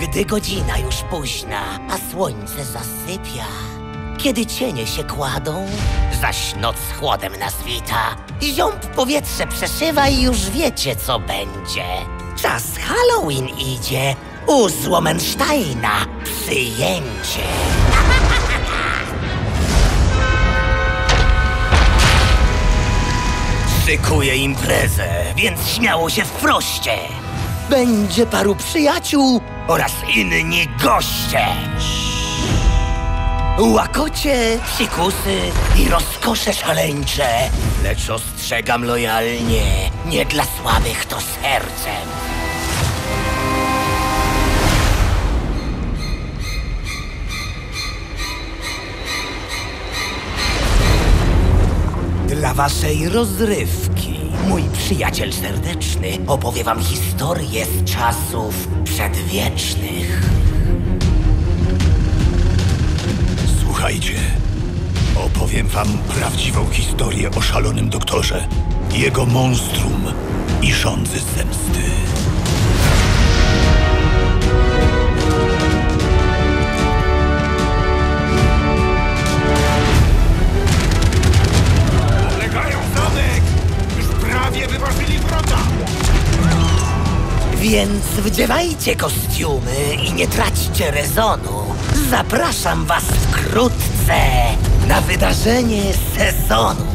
Gdy godzina już późna, a słońce zasypia, kiedy cienie się kładą, zaś noc chłodem nas wita, ziąb powietrze przeszywa i już wiecie, co będzie. Czas Halloween idzie, u Złomensteina przyjęcie. Szykuję imprezę, więc śmiało się wproście. Będzie paru przyjaciół oraz inni goście. Łakocie, psikusy i rozkosze szaleńcze, lecz ostrzegam lojalnie, nie dla słabych to sercem. Dla waszej rozrywki, mój przyjaciel serdeczny opowie wam historię z czasów przedwiecznych. Słuchajcie, opowiem wam prawdziwą historię o szalonym doktorze, jego monstrum i żądzy zemsty. Oblegają zamek! Już prawie wyważyli wrota! Więc wdziewajcie kostiumy i nie traćcie rezonu. Zapraszam was wkrótce na wydarzenie sezonu.